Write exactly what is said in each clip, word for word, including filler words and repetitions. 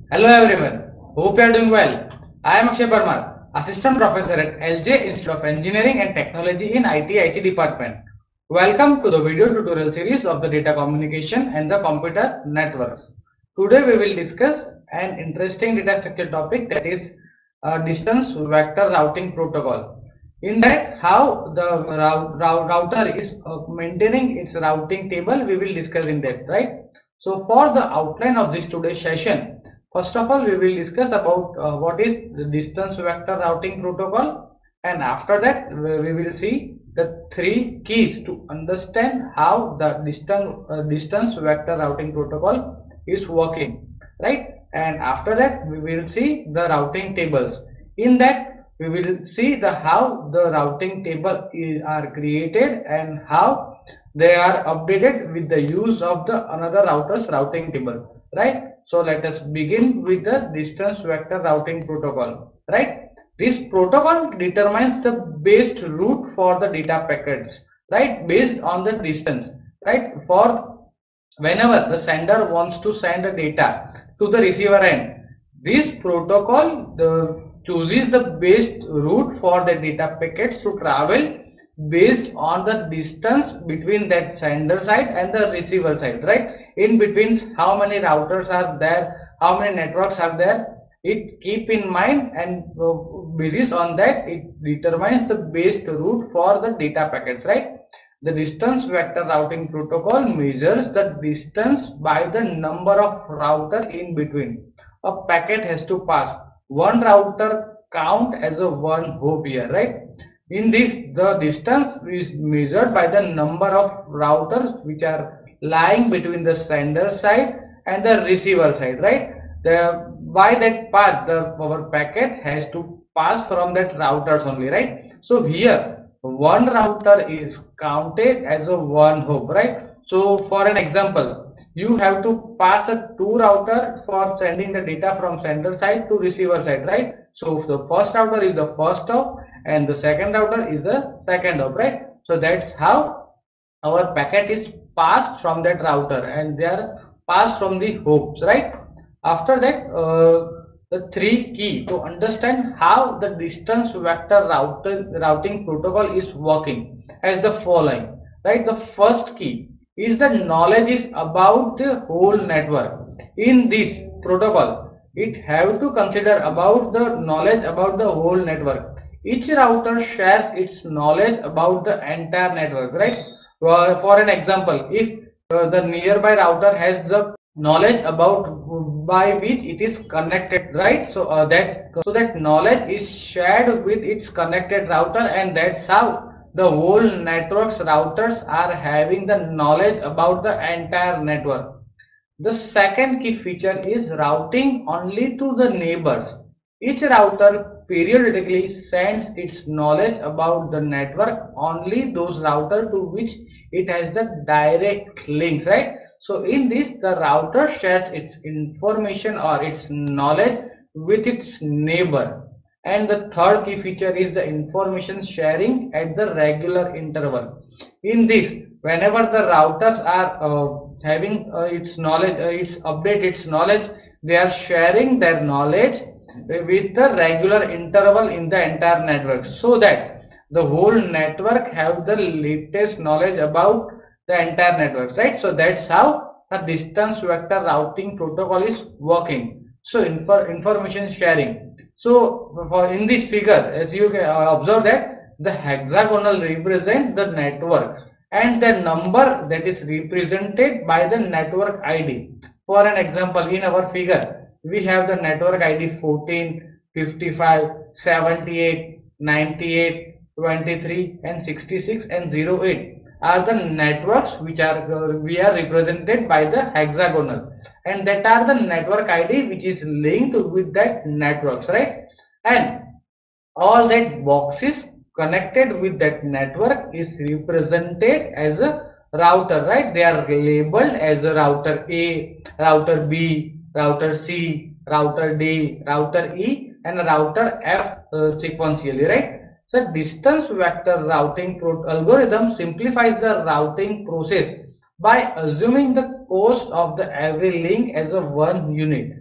Hello everyone, hope you are doing well. I am Akshay Parmar, Assistant Professor at L J Institute of Engineering and Technology in I T I C Department. Welcome to the video tutorial series of the data communication and the computer networks. Today we will discuss an interesting data structure topic, that is uh, distance vector routing protocol. In that, how the router is uh, maintaining its routing table, we will discuss in depth, right? So for the outline of this today's session, first of all we will discuss about uh, what is the distance vector routing protocol, and after that we will see the three keys to understand how the distance uh, distance vector routing protocol is working, right? And after that we will see the routing tables. In that we will see the how the routing table is, are created and how they are updated with the use of the another router's routing table, right? So let us begin with the distance vector routing protocol, right? This protocol determines the best route for the data packets, right, based on the distance, right? For whenever the sender wants to send the data to the receiver end, this protocol the chooses the best route for the data packets to travel based on the distance between that sender side and the receiver side, right? In between, how many routers are there, how many networks are there, it keep in mind, and uh, basis on that it determines the best route for the data packets, right? The distance vector routing protocol measures the distance by the number of router in between a packet has to pass. One router count as a one hop here, right? In this, the distance is measured by the number of routers which are lying between the sender side and the receiver side, right? The by that path the our packet has to pass from that routers only, right? So here one router is counted as a one hop, right? So for an example, you have to pass a two router for sending the data from sender side to receiver side, right? So the first router is the first hop and the second router is the second hop, right? So that's how our packet is passed from that router and they are passed from the hops, right? After that, uh, the three key to understand how the distance vector router, routing protocol is working as the following, right? The first key is the knowledge is about the whole network. In this protocol, it have to consider about the knowledge about the whole network. Each router shares its knowledge about the entire network, right? Uh, for an example, if uh, the nearby router has the knowledge about by which it is connected, right? So uh, that so that knowledge is shared with its connected router, and that's how the whole network's routers are having the knowledge about the entire network. The second key feature is routing only to the neighbors. Each router periodically sends its knowledge about the network only those router to which it has the direct links, right? So in this, the router shares its information or its knowledge with its neighbor. And the third key feature is the information sharing at the regular interval. In this, whenever the routers are uh, having uh, its knowledge, uh, its update its knowledge, they are sharing their knowledge with the regular interval in the entire network, so that the whole network have the latest knowledge about the entire network, right? So that's how the distance vector routing protocol is working. So info information sharing. So for in this figure, as you can observe that the hexagonal represent the network and the number that is represented by the network I D. For an example, in our figure, we have the network I D fourteen, fifty-five, seventy-eight, ninety-eight, twenty-three and sixty-six and zero eight are the networks which are uh, we are represented by the hexagonal, and that are the network I D which is linked with that networks, right? And all that boxes connected with that network is represented as a router, right? They are labeled as a router A, router B, router C, router D, router E and router F uh, sequentially, right? So distance vector routing algorithm simplifies the routing process by assuming the cost of the every link as a one unit.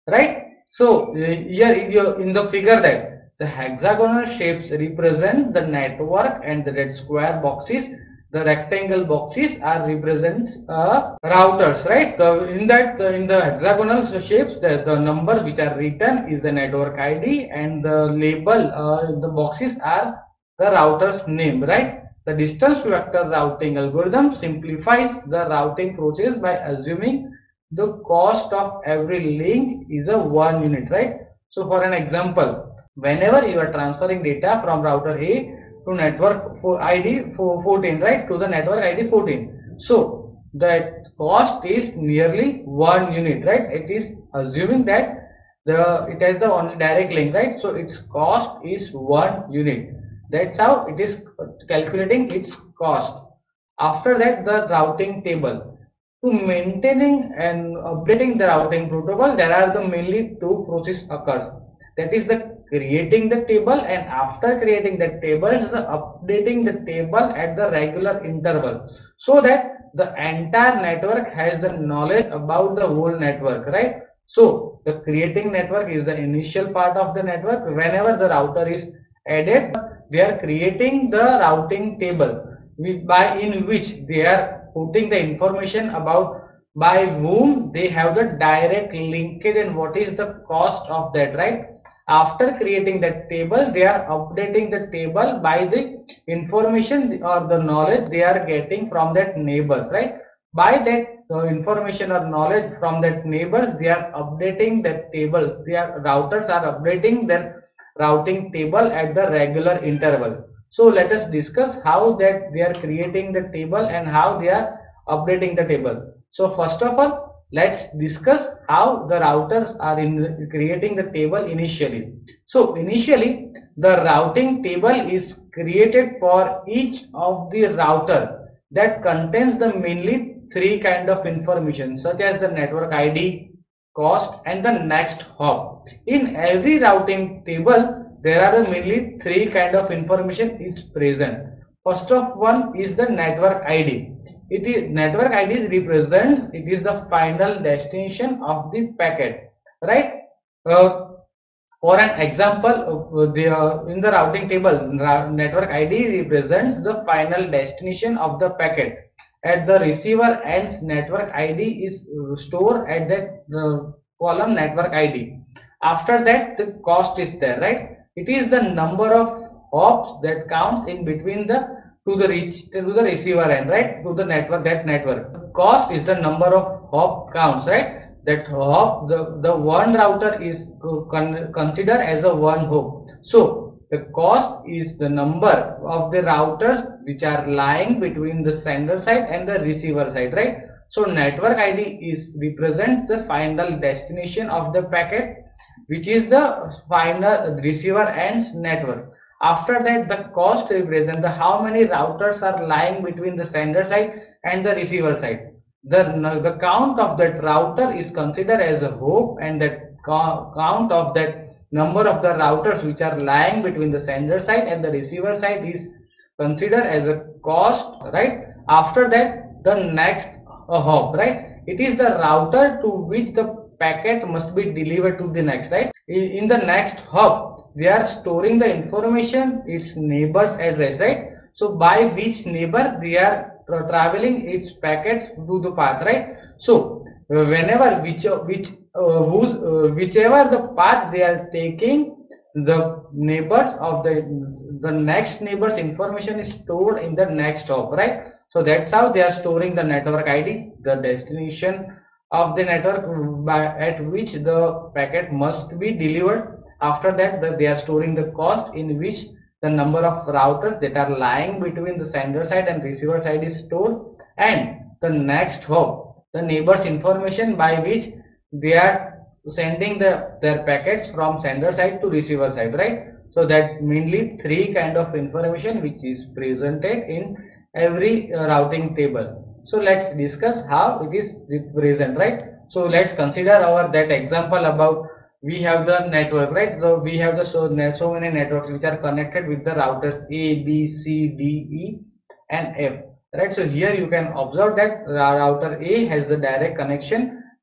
right? So uh, here in, your, in the figure that the hexagonal shapes represent the network and the red square boxes, the rectangle boxes are represents uh, routers, right? So in that uh, in the hexagonal shapes, the, the numbers which are written is the network I D, and the label uh, the boxes are the router's name, right? The distance vector routing algorithm simplifies the routing process by assuming the cost of every link is a one unit, right? So for an example, whenever you are transferring data from router A to network for I D fourteen, right, to the network I D fourteen, so that cost is nearly one unit, right? It is assuming that the it has the only direct link, right? So its cost is one unit. That's how it is calculating its cost. After that, the routing table. To maintaining and updating the routing protocol, there are the mainly two process occurs. That is the creating the table, and after creating the table, is the updating the table at the regular interval, so that the entire network has the knowledge about the whole network, right? So the creating network is the initial part of the network. Whenever the router is added, they are creating the routing table by in which they are putting the information about by whom they have the direct linkage and what is the cost of that, right? After creating that table, they are updating the table by the information or the knowledge they are getting from that neighbors, right? By that uh, information or knowledge from that neighbors, they are updating that table. Their routers are updating their routing table at the regular interval. So let us discuss how that they are creating the table and how they are updating the table. So first of all, let's discuss how the routers are in creating the table initially. So initially, the routing table is created for each of the router that contains the mainly three kind of information, such as the network I D, cost, and the next hop. In every routing table, there are mainly three kind of information is present. First of one is the network I D. It is network I D represents it is the final destination of the packet, right? Uh, for an example, uh, the, uh, in the routing table, network I D represents the final destination of the packet. At the receiver ends, network I D is stored at that uh, column network I D. After that, the cost is there, right? It is the number of hops that counts in between the to the reach to the receiver end, right? To the network that network. The cost is the number of hop counts, right? That hop the the one router is con considered as a one hop. So the cost is the number of the routers which are lying between the sender side and the receiver side, right? So network I D is represents the final destination of the packet, which is the final receiver ends network. After that, the cost represents the how many routers are lying between the sender side and the receiver side. The, the count of that router is considered as a hop, and that count of that number of the routers which are lying between the sender side and the receiver side is considered as a cost, right? After that, the next uh, hop, right? It is the router to which the packet must be delivered to the next, right? In the next hop, they are storing the information, its neighbor's address, right? So by which neighbor they are traveling its packets to the path, right? So whenever which which uh, whose uh, whichever the path they are taking, the neighbors of the the next neighbor's information is stored in the next hop, right? So that's how they are storing the network I D, the destination of the network by at which the packet must be delivered. After that, the, they are storing the cost in which the number of routers that are lying between the sender side and receiver side is stored, and the next hop, the neighbors information by which they are sending the their packets from sender side to receiver side, right? So that mainly three kind of information which is presented in every uh, routing table. So let's discuss how it is represented, right? So let's consider our that example about we have the network, right? So we have the so, so many networks which are connected with the routers A, B, C, D, E and F, right? So here you can observe that router A has the direct connection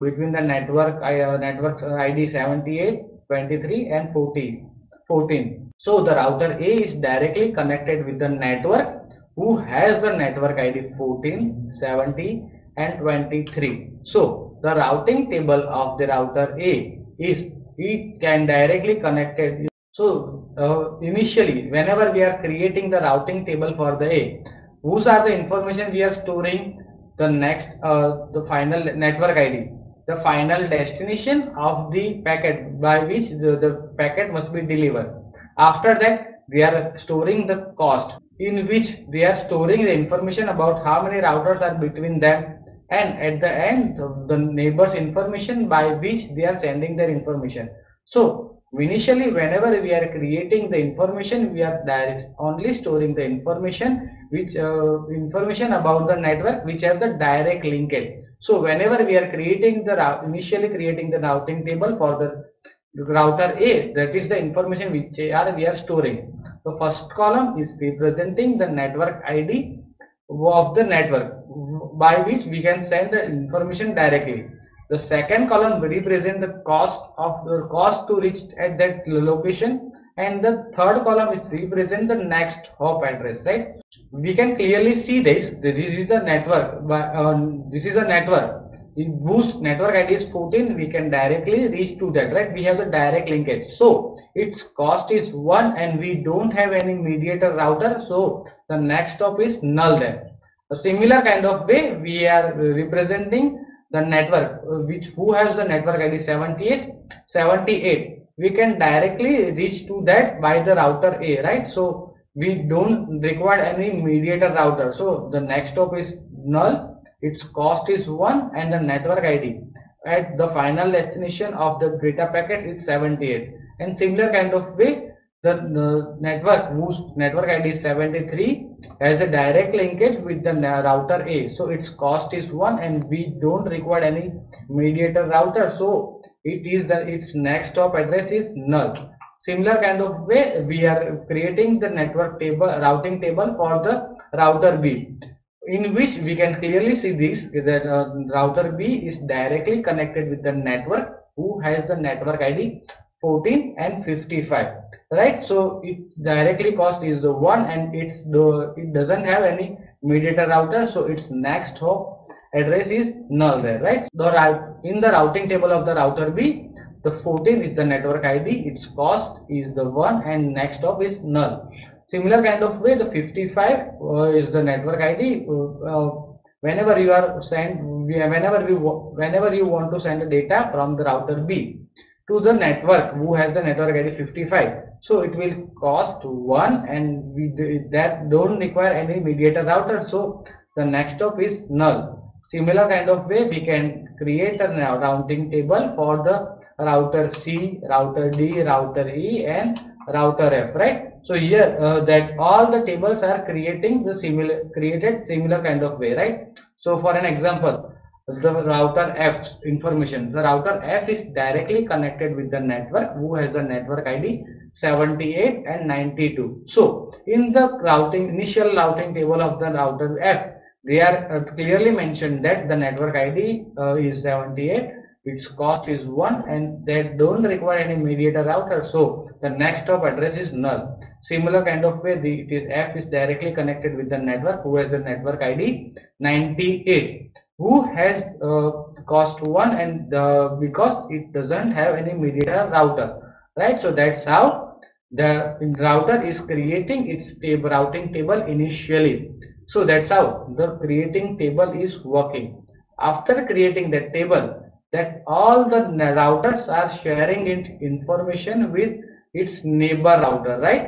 between the network uh, network I D seventy-eight, twenty-three and fourteen. fourteen. So the router A is directly connected with the network who has the network I D fourteen, seventy and twenty-three. So the routing table of the router A is it can directly connected. So uh, initially whenever we are creating the routing table for the A, whose are the information we are storing? The next uh, the final network I D, the final destination of the packet by which the, the packet must be delivered. After that we are storing the cost, in which they are storing the information about how many routers are between them, and at the end the neighbors information by which they are sending their information. So initially whenever we are creating the information, we are direct only storing the information which uh, information about the network which have the direct linkage. So whenever we are creating the initially creating the routing table for the router A, that is the information which are we are storing. The first column is representing the network I D of the network by which we can send the information directly. The second column represents the cost of the cost to reach at that location, and the third column is represent the next hop address, right? We can clearly see this. This is the network. Uh, this is a network. Whose network I D is fourteen, we can directly reach to that, right? We have the direct linkage. So its cost is one, and we don't have any mediator router. So the next stop is null there. A similar kind of way we are representing the network which who has the network I D seventy-eight, seventy-eight. We can directly reach to that by the router A, right? So we don't require any mediator router. So the next stop is null, its cost is one, and the network I D at the final destination of the data packet is seventy-eight. And similar kind of way the, the network whose network I D is seventy-three has a direct linkage with the router A, so its cost is one, and we don't require any mediator router, so it is the its next stop address is null. Similar kind of way we are creating the network table routing table for the router B, in which we can clearly see this that uh, router B is directly connected with the network who has the network I D fourteen and fifty-five, right? So it directly cost is the one, and it's the it doesn't have any mediator router, so its next hop address is null there, right? The in the routing table of the router B, the fourteen is the network I D, its cost is the one, and next hop is null. Similar kind of way the fifty-five uh, is the network I D. Uh, whenever you are send whenever we whenever you want to send the data from the router B to the network who has the network I D fifty-five, so it will cost one, and we that don't require any mediator router, so the next stop is null. Similar kind of way we can create a routing table for the router C, router D, router E and router F, right? So here uh, that all the tables are creating the similar created similar kind of way, right? So for an example, the router F's information, the router F is directly connected with the network who has the network I D seventy-eight and ninety-two. So in the routing initial routing table of the router F, they are uh, clearly mentioned that the network I D uh, is seventy-eight, its cost is one, and they don't require any mediator router, so the next stop address is null. Similar kind of way the it is F is directly connected with the network who has the network I D ninety-eight, who has uh, cost one, and uh, because it doesn't have any mediator router, right? So that's how the router is creating its table routing table initially. So that's how the creating table is working. After creating that table, that all the routers are sharing it information with its neighbor router, right?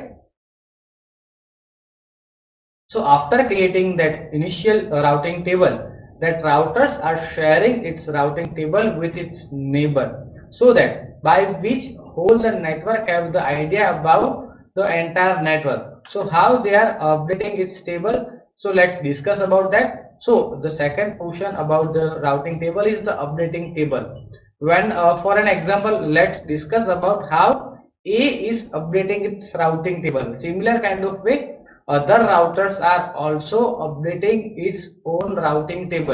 So after creating that initial routing table, that routers are sharing its routing table with its neighbor, so that by which whole the network have the idea about the entire network. So how they are updating its table, so let's discuss about that. So the second portion about the routing table is the updating table. When uh, for an example, let's discuss about how A is updating its routing table. Similar kind of way other routers are also updating its own routing table.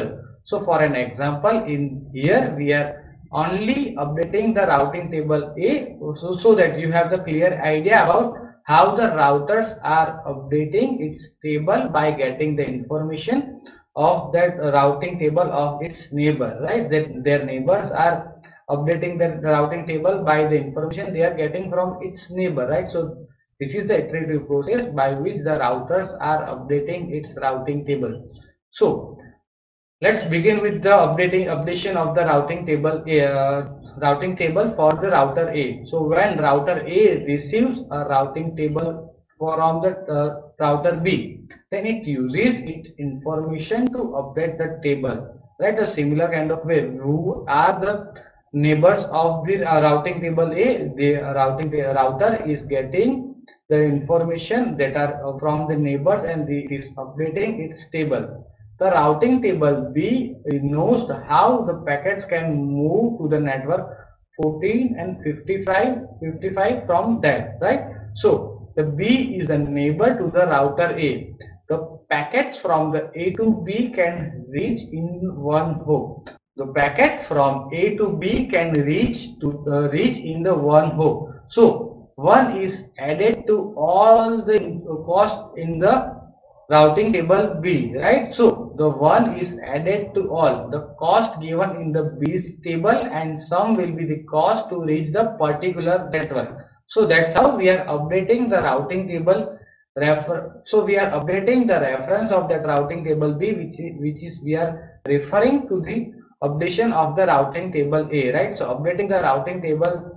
So for an example, in here we are only updating the routing table A, so, so that you have the clear idea about how the routers are updating its table by getting the information of that routing table of its neighbor, right? That their neighbors are updating the routing table by the information they are getting from its neighbor, right? So this is the iterative process by which the routers are updating its routing table. So let's begin with the updating updation of the routing table uh, routing table for the router A. So when router A receives a routing table from the uh, router B, then it uses its information to update the table, right? A similar kind of way. Who are the neighbors of the uh, routing table A? The routing router is getting the information that are from the neighbors and the, it is updating its table. The routing table B knows how the packets can move to the network fourteen and fifty-five, fifty-five from that, right? So the B is a neighbor to the router A. The packets from the A to B can reach in one hop. The packet from A to B can reach to uh, reach in the one hop. So one is added to all the cost in the routing table B, right? So the one is added to all the cost given in the B's table, and some will be the cost to reach the particular network. So that's how we are updating the routing table refer. So we are updating the reference of that routing table B, which is, which is we are referring to the updation of the routing table A, right? So updating the routing table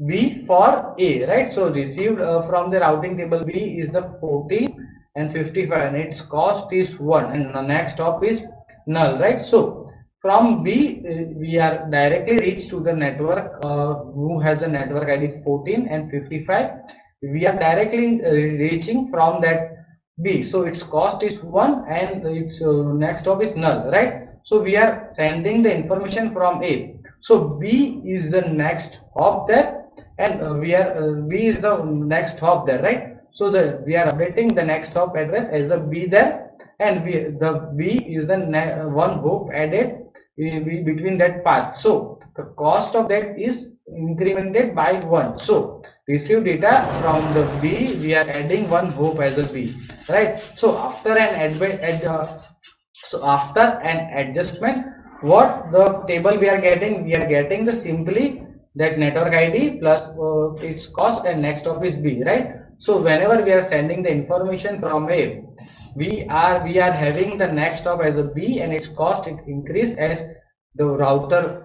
B for A, right? So received uh, from the routing table B is the fourteen and fifty-five, and its cost is one, and the next hop is null, right? So from B uh, we are directly reached to the network uh, who has a network I D fourteen and fifty-five. We are directly uh, reaching from that B, so its cost is one and its uh, next hop is null, right? So we are sending the information from A. So B is the next hop there, and uh, we are uh, B is the next hop there, right? So the we are updating the next hop address as the B there, and we, the B is the one hop added in between that path. So the cost of that is incremented by one. So receive data from the B, we are adding one hop as a B, right? So after an add, add uh, so after an adjustment, what the table we are getting? We are getting the simply that network I D plus uh, its cost, and next hop is B, right? So whenever we are sending the information from A, we are we are having the next hop as a B, and its cost it increase as the router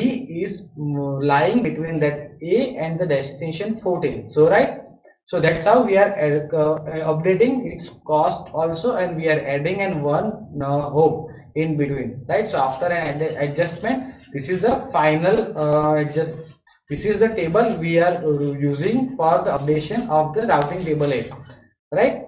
B is lying between that A and the destination fourteen. So right, so that's how we are uh, updating its cost also, and we are adding an one uh, hop in between, right? So after an ad adjustment, this is the final uh, adjust. This is the table we are using for the updation of the routing table A, right?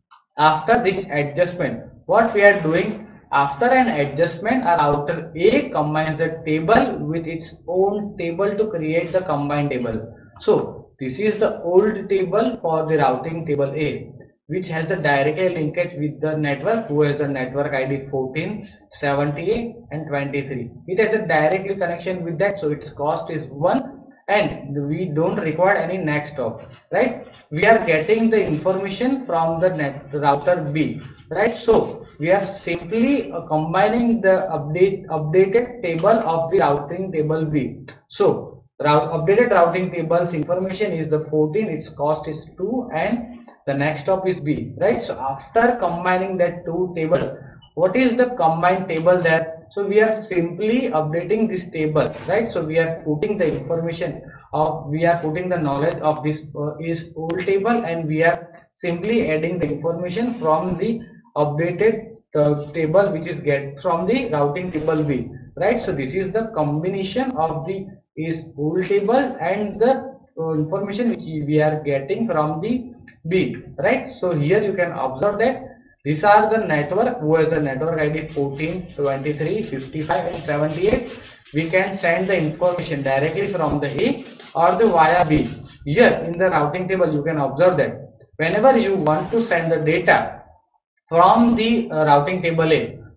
After this adjustment, what we are doing, after an adjustment, our router A combines the table with its own table to create the combined table. So this is the old table for the routing table A, which has a directly linkage with the network who has the network I D fourteen, seventy-eight and twenty-three. It has a directly connection with that, so its cost is one. And we don't require any next hop, right? We are getting the information from the net router B, right? So we are simply uh, combining the update updated table of the routing table B. So route updated routing tables information is the fourteen, its cost is two, and the next hop is B, right? So after combining that two table, what is the combined table there? So we are simply updating this table, right? So we are putting the information of, we are putting the knowledge of this uh, is old table, and we are simply adding the information from the updated uh, table which is get from the routing table B, right? So this is the combination of the is old table and the uh, information which we are getting from the B, right? So here you can observe that these are the network who has the network I D fourteen, twenty-three, fifty-five and seventy-eight. We can send the information directly from the A or the via B. Here in the routing table you can observe that whenever you want to send the data from the uh, routing table A,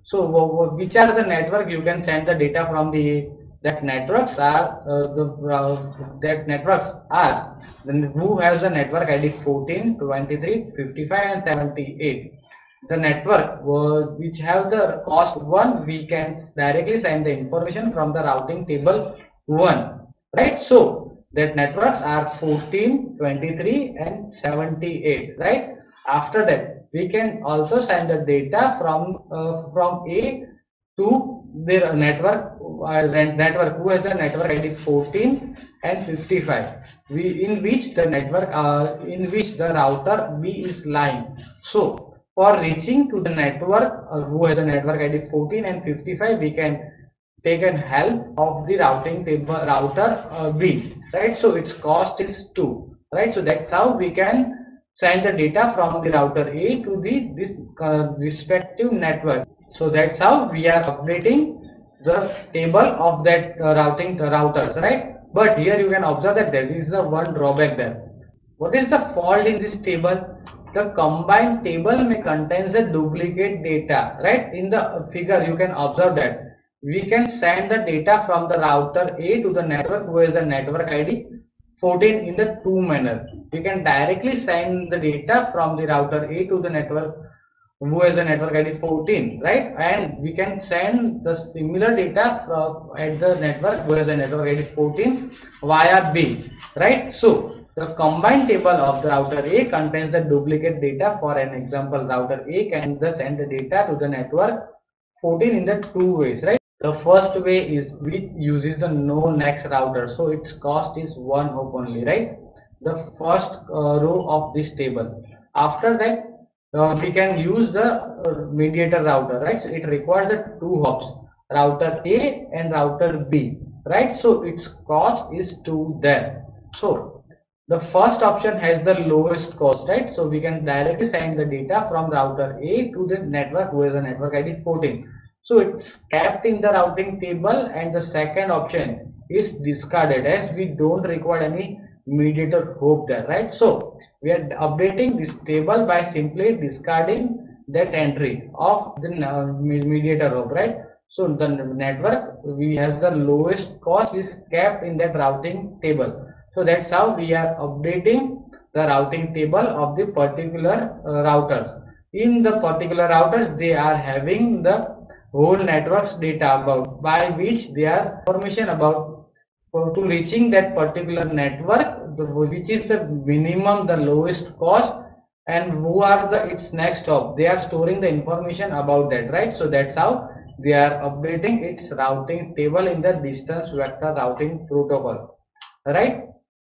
So which are the network you can send the data from the that networks are uh, the uh, that networks are then who has the network I D fourteen, twenty-three, fifty-five and seventy-eight. The network uh, which have the cost one, we can directly send the information from the routing table one, right? So that networks are fourteen, twenty-three and seventy-eight, right? After that we can also send the data from uh, from A to their network uh, network who has the network I D fourteen and fifty-five, we in which the network uh, in which the router B is lying. So for reaching to the network uh, who has a network I D fourteen and fifty-five, we can take an help of the routing table router uh, B, right? So its cost is two, right? So that's how we can send the data from the router A to the this uh, respective network. So that's how we are updating the table of that uh, routing uh, routers, right? But here you can observe that there is a one drawback there. What is the fault in this table? The combined table may contains a duplicate data, right? In the figure you can observe that we can send the data from the router A to the network who has a network I D fourteen in the two manner. We can directly send the data from the router A to the network who has a network I D fourteen, right? And we can send the similar data from at the network who has a network I D fourteen via B, right? So the combined table of the router A contains the duplicate data. For an example, router A can just send the data to the network fourteen in the two ways, right? The first way is which uses the no next router, so its cost is one hop only, right? The first uh, row of this table. After that uh, we can use the uh, mediator router, right? So it requires the two hops, router A and router B, right? So its cost is two there. So the first option has the lowest cost, right? So we can directly send the data from router A to the network who has a network I D fourteen. So it's kept in the routing table, and the second option is discarded as we don't require any mediator hop there, right? So we are updating this table by simply discarding that entry of the uh, mediator hop, right? So the network we has the lowest cost is kept in that routing table. So that's how we are updating the routing table of the particular uh, routers. In the particular routers, they are having the whole network's data about by which they are information about uh, to reaching that particular network, the, which is the minimum, the lowest cost, and who are the its next hop. They are storing the information about that, right? So that's how they are updating its routing table in the distance vector routing protocol, right?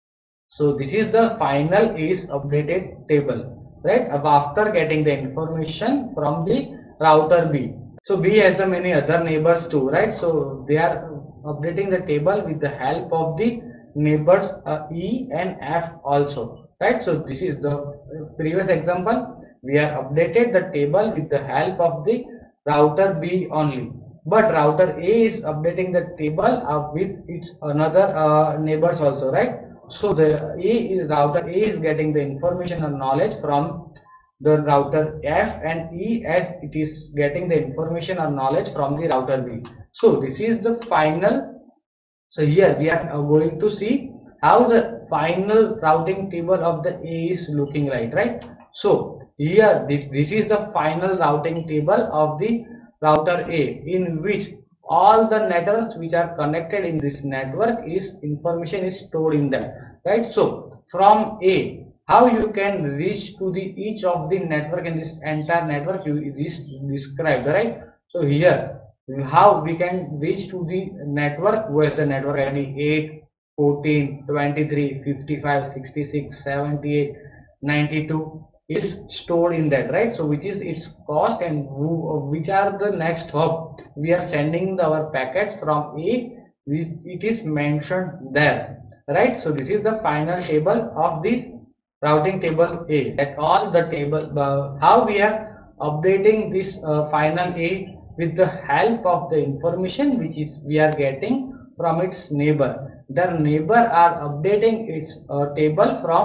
So this is the final is updated table, right? After getting the information from the router B. So B has the many other neighbors too, right? So they are updating the table with the help of the neighbors uh, E and F also, right? So this is the previous example. We are updated the table with the help of the router B only, but router A is updating the table uh, with its another uh, neighbors also, right? So the A is, router A is getting the information or knowledge from the router F, and E as it is getting the information or knowledge from the router B. So this is the final. So here we are going to see how the final routing table of the A is looking like, right? So here this is the final routing table of the router A, in which all the networks which are connected in this network is information is stored in them, right? So from A, how you can reach to the each of the network in this entire network you is described, right? So here how we can reach to the network where the network I D eight, fourteen, twenty-three, fifty-five, sixty-six, seventy-eight, ninety-two is stored in that, right? So which is its cost and who, which are the next hop we are sending our packets from A, it is mentioned there, right? So this is the final table of this routing table A, that all the table uh, how we are updating this uh, final A with the help of the information which is we are getting from its neighbor. The neighbor are updating its uh, table from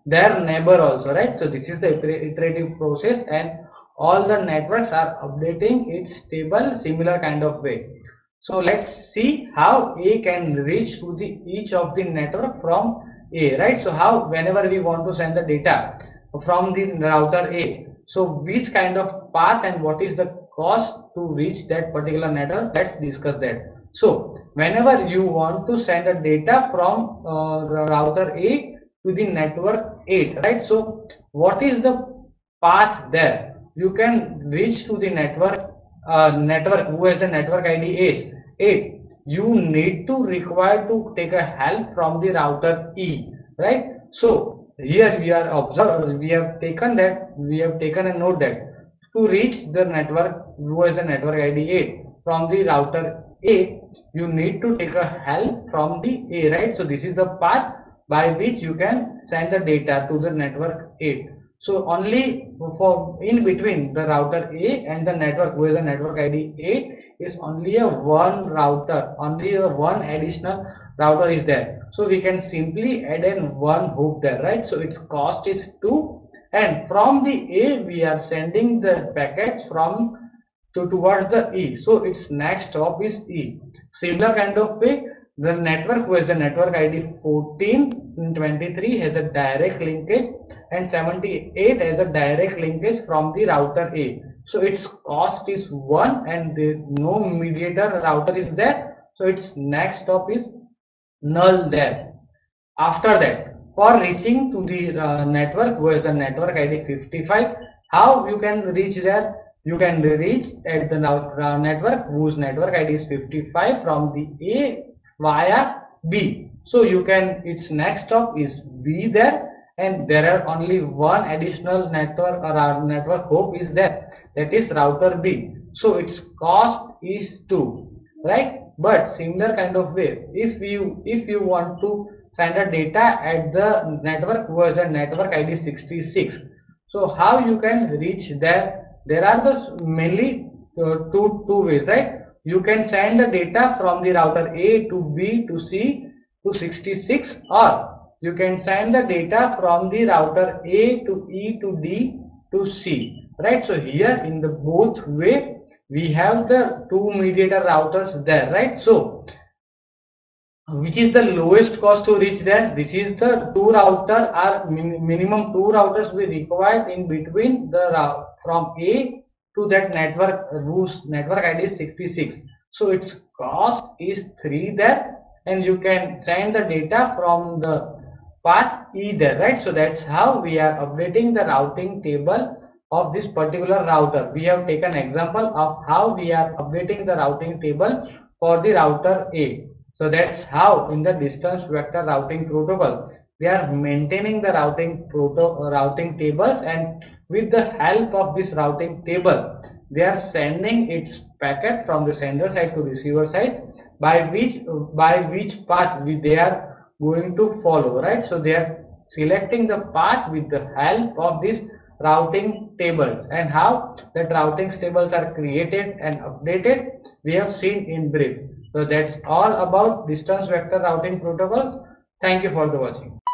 their neighbor also, right? So this is the iterative process, and all the networks are updating its table similar kind of way. So let's see how A can reach to the each of the network from A, right? So how, whenever we want to send the data from the router A, so which kind of path and what is the cost to reach that particular network, let's discuss that. So whenever you want to send a data from uh, router A to the network eight, right? So what is the path there? You can reach to the network uh, network who has the network I D is eight. You need to require to take a help from the router E, right? So here we are observed, we have taken that, we have taken a note that to reach the network who has a network I D eight from the router A, you need to take a help from the A, right? So this is the path by which you can send the data to the network eight. So only for in between the router A and the network who has a network I D eight is only a one router, only a one additional router is there. So we can simply add in one hoop there, right? So its cost is two, and from the A we are sending the packets from to towards the E. So its next stop is E. Similar kind of way, the network who has the network I D fourteen twenty-three has a direct linkage and seventy-eight has a direct linkage from the router A. So its cost is one and the, no mediator router is there. So its next stop is null there. After that, for reaching to the uh, network who has the network I D fifty-five, how you can reach there? You can reach at the uh, network whose network I D is fifty-five from the A via B. So you can, its next stop is B there, and there are only one additional network or uh, network hope is there, that is router B. So its cost is two, right? But similar kind of way, if you if you want to send a data at the network who has a network I D sixty-six, so how you can reach there? There are the mainly uh, two two ways, right? You can send the data from the router A to B to C to sixty-six, or you can send the data from the router A to E to D to C, right? So here in the both way we have the two mediator routers there, right? So which is the lowest cost to reach there? This is the two router are min minimum two routers we required in between the route from A to that network whose network I D is sixty-six. So its cost is three there, and you can send the data from the path E there, right? So that's how we are updating the routing table of this particular router. We have taken example of how we are updating the routing table for the router A. So that's how in the distance vector routing protocol we are maintaining the routing proto routing tables, and with the help of this routing table they are sending its packet from the sender side to receiver side, by which by which path we, they are going to follow, right? So they are selecting the path with the help of these routing tables, and how that routing tables are created and updated we have seen in brief. So that's all about distance vector routing protocol. Thank you for the watching.